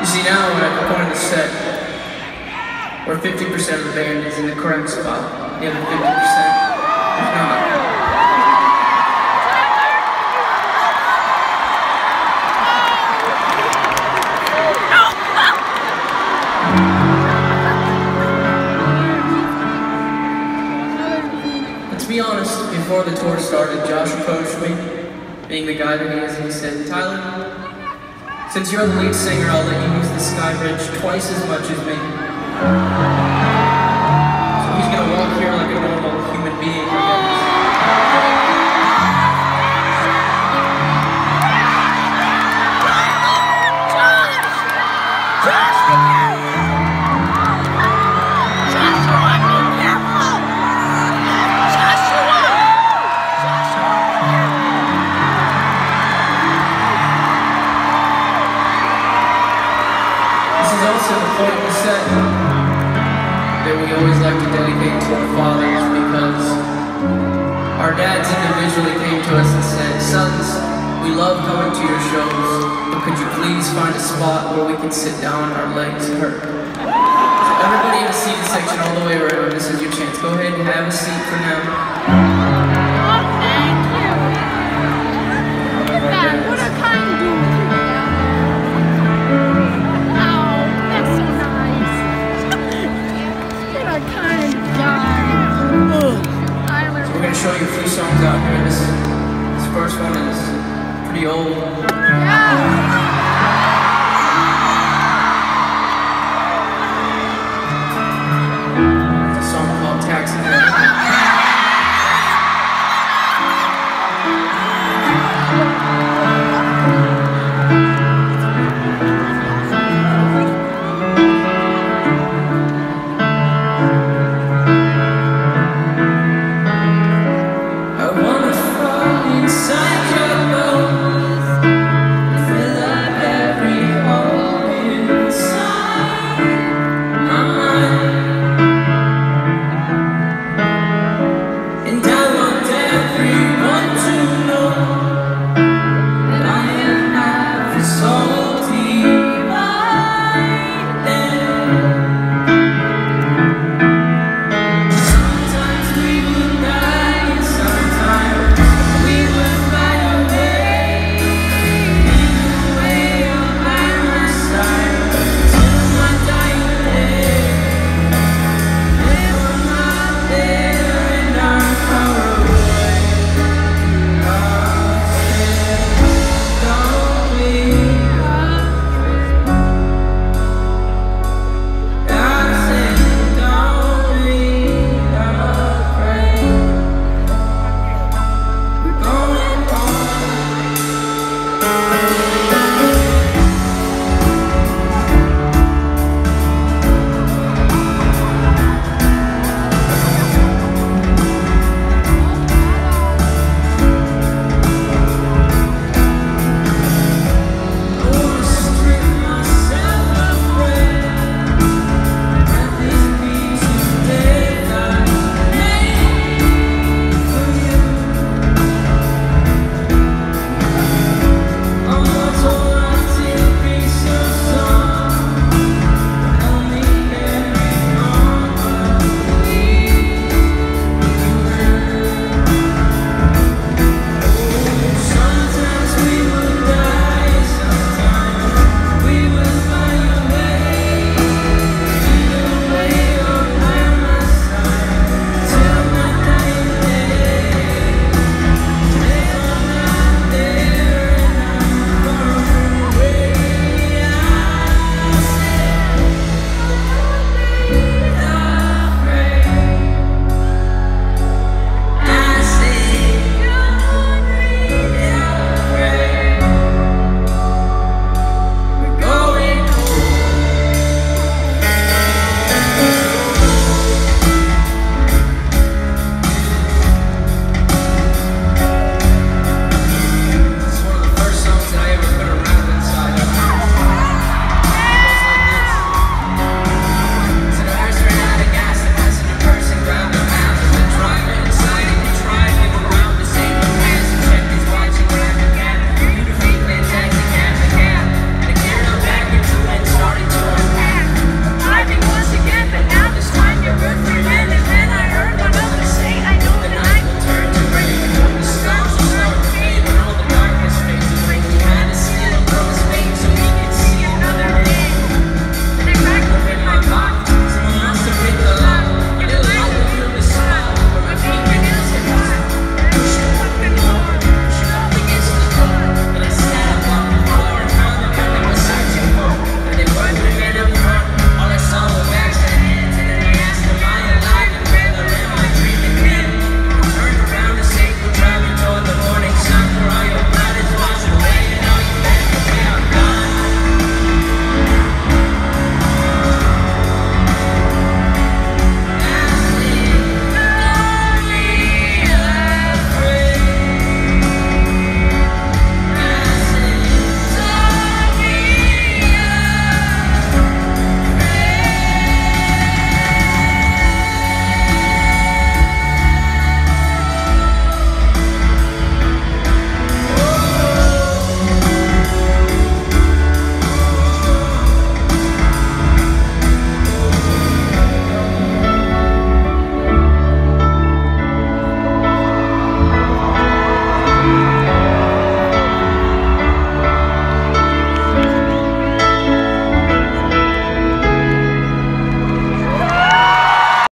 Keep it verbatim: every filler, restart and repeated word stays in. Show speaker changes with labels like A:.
A: You see, now we're at the point of the set where fifty percent of the band is in the correct spot. The other fifty percent is not. Let's be honest, before the tour started, Josh approached me, being the guy that he is, and he said, "Tyler, since you're the lead singer, I'll let you use the Sky Bridge twice as much as me." So he's gonna walk here like a normal human being, I guess. Also the point of the set that we always like to dedicate to our fathers, because our dads individually came to us and said, "Sons, we love coming to your shows, but could you please find a spot where we can sit down, our legs hurt." So everybody in the seated section all the way around, this is your chance. Go ahead and have a seat for now.